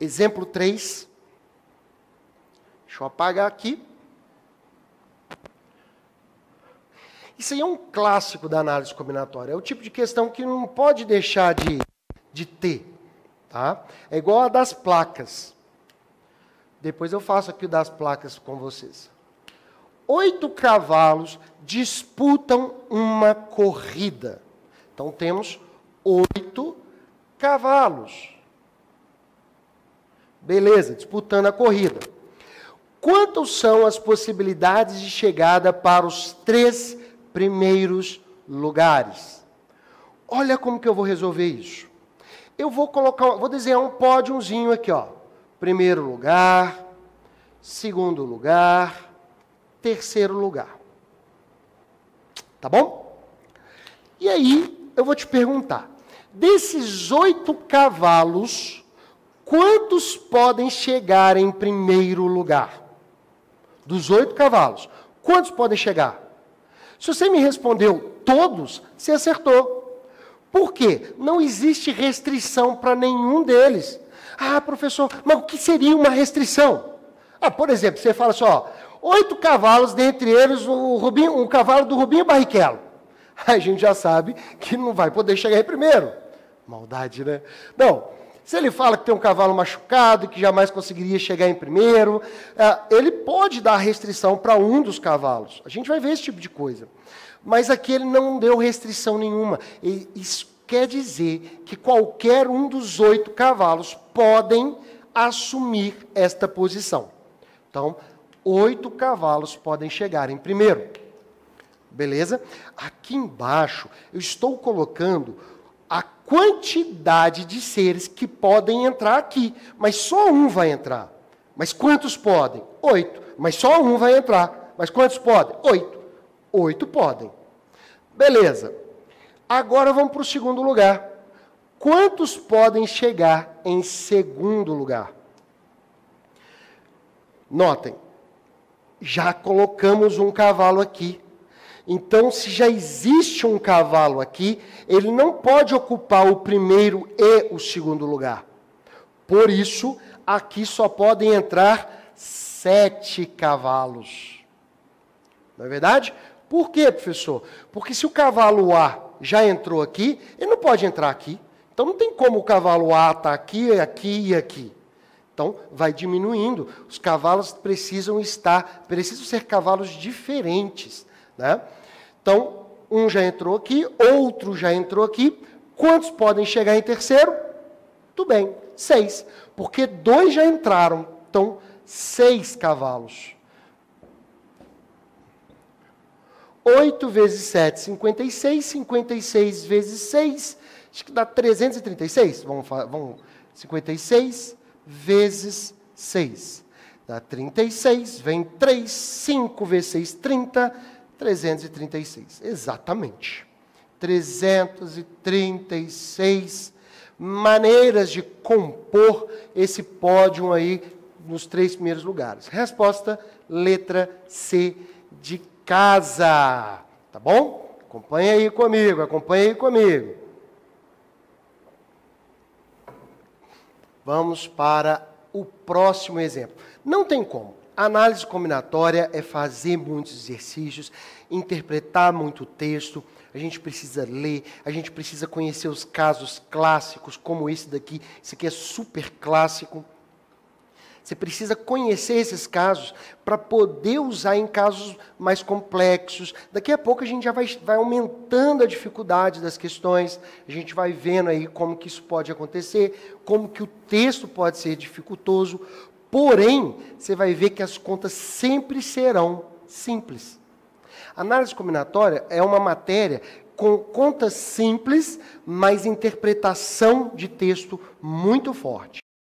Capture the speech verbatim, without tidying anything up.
Exemplo três. Deixa eu apagar aqui. Isso aí é um clássico da análise combinatória. É o tipo de questão que não pode deixar de, de ter. Tá? É igual a das placas. Depois eu faço aqui o das placas com vocês. Oito cavalos disputam uma corrida. Então, temos oito cavalos. Beleza, disputando a corrida. Quantas são as possibilidades de chegada para os três primeiros lugares? Olha como que eu vou resolver isso. Eu vou colocar, vou desenhar um pódiozinho aqui, ó. Primeiro lugar, segundo lugar, terceiro lugar. Tá bom? E aí, eu vou te perguntar, desses oito cavalos, quantos podem chegar em primeiro lugar? Dos oito cavalos, quantos podem chegar? Se você me respondeu todos, você acertou. Por quê? Não existe restrição para nenhum deles. Ah, professor, mas o que seria uma restrição? Ah, por exemplo, você fala assim, ó, oito cavalos, dentre eles o, Rubinho, o cavalo do Rubinho Barrichello. A gente já sabe que não vai poder chegar em primeiro. Maldade, né? Não, se ele fala que tem um cavalo machucado, que jamais conseguiria chegar em primeiro, ele pode dar restrição para um dos cavalos. A gente vai ver esse tipo de coisa. Mas aqui ele não deu restrição nenhuma. Isso quer dizer que qualquer um dos oito cavalos podem assumir esta posição. Então, oito cavalos podem chegar em primeiro. Beleza? Aqui embaixo, eu estou colocando a quantidade de seres que podem entrar aqui. Mas só um vai entrar. Mas quantos podem? Oito. Mas só um vai entrar. Mas quantos podem? Oito. Oito podem. Beleza. Agora vamos para o segundo lugar. Quantos podem chegar em segundo lugar? Notem, já colocamos um cavalo aqui. Então, se já existe um cavalo aqui, ele não pode ocupar o primeiro e o segundo lugar. Por isso, aqui só podem entrar sete cavalos. Não é verdade? Por quê, professor? Porque se o cavalo A já entrou aqui, ele não pode entrar aqui. Então, não tem como o cavalo A estar aqui, aqui e aqui. Então, vai diminuindo. Os cavalos precisam estar, precisam ser cavalos diferentes, né? Então, um já entrou aqui, outro já entrou aqui. Quantos podem chegar em terceiro? Tudo bem, seis. Porque dois já entraram. Então, seis cavalos. oito vezes sete, cinquenta e seis. cinquenta e seis vezes seis, acho que dá trezentos e trinta e seis. Vamos, vamos, cinquenta e seis vezes seis. Dá trinta e seis, vem três, cinco vezes seis, trinta, trezentos e trinta e seis. Exatamente. trezentos e trinta e seis maneiras de compor esse pódio aí nos três primeiros lugares. Resposta, letra C de casa. Tá bom? Acompanha aí comigo, acompanha aí comigo. Vamos para o próximo exemplo. Não tem como. A análise combinatória é fazer muitos exercícios, interpretar muito texto, a gente precisa ler, a gente precisa conhecer os casos clássicos, como esse daqui. Esse aqui é super clássico. Você precisa conhecer esses casos para poder usar em casos mais complexos. Daqui a pouco a gente já vai, vai aumentando a dificuldade das questões, a gente vai vendo aí como que isso pode acontecer, como que o texto pode ser dificultoso, porém, você vai ver que as contas sempre serão simples. A análise combinatória é uma matéria com contas simples, mas interpretação de texto muito forte.